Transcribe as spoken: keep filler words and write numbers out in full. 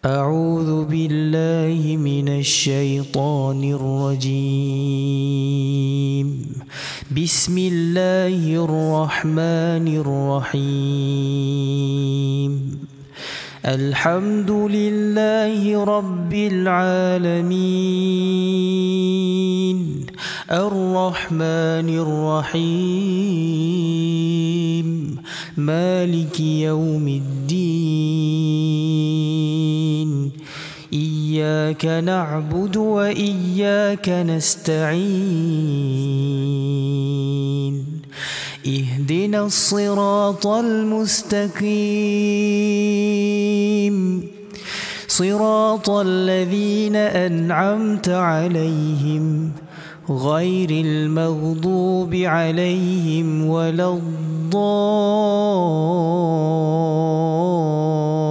أعوذ بالله من الشيطان الرجيم. بسم الله الرحمن الرحيم. الحمد لله رب العالمين الرحمن الرحيم مالك يوم الدين. إياك نعبد وإياك نستعين. اهدنا الصراط المستقيم صراط الذين أنعمت عليهم غير المغضوب عليهم ولا الضالين.